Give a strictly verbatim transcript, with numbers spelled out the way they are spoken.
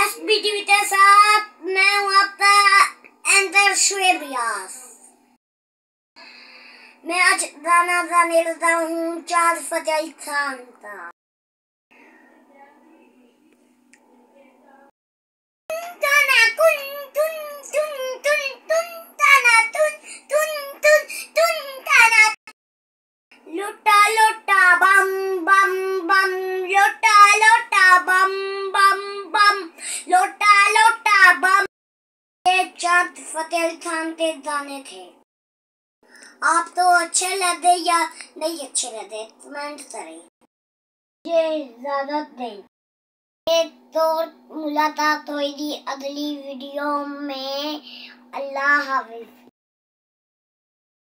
S B T V के साथ मैं हूँ आपका एंकर शोएब रियाज। मैं आज गाना गाने लगा हूँ चार फतेह खान का। लोटा लोटा बम बम बम, लोटा लोटा बम बम बम, लोटा लोटा बम। ये चार फतेह खान के गाने थे। आप तो अच्छे लगे या नहीं अच्छे लगे कमेंट करें। ये ज्यादा नहीं। ये तो मुलाकात होगी अगली वीडियो में। अल्लाह हाफिज।